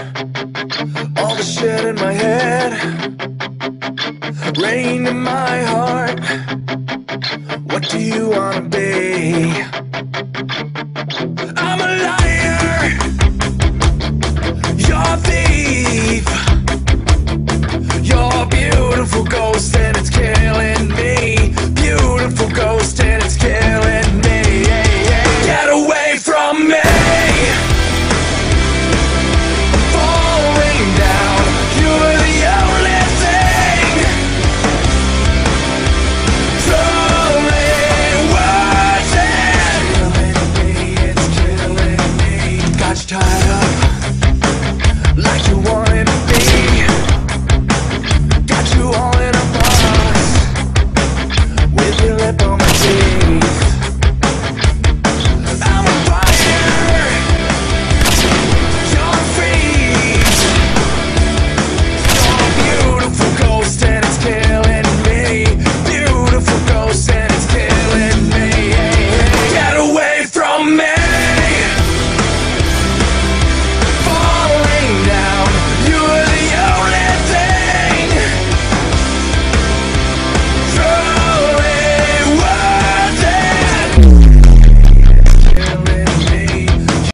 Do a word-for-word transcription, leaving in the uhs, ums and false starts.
all the shit in my head, rain in my heart. What do you wanna be?